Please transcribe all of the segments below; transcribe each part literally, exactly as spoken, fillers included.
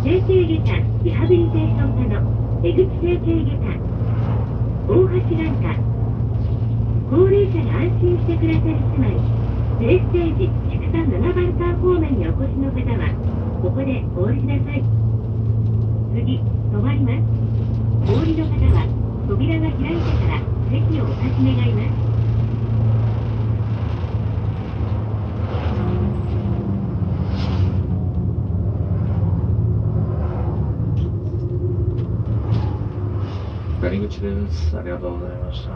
整形外科リハビリテーション科の江口整形外科、大橋眼科、高齢者が安心して暮らせる住まい、プレステージ畜産ななばんか方面にお越しの方は、ここでお降りください。次、止まります。お降りの方は、扉が開いてから席をお立ち願います。 谷口です。ありがとうございました。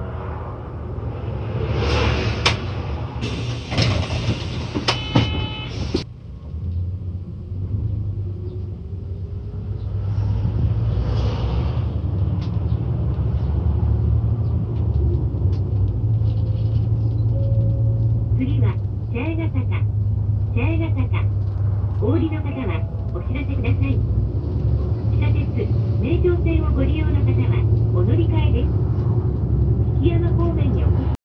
次は、茶屋ヶ坂。茶屋ヶ坂。お降りの方は、お知らせください。地下鉄、名城線をご利用の方は、お乗り換えです。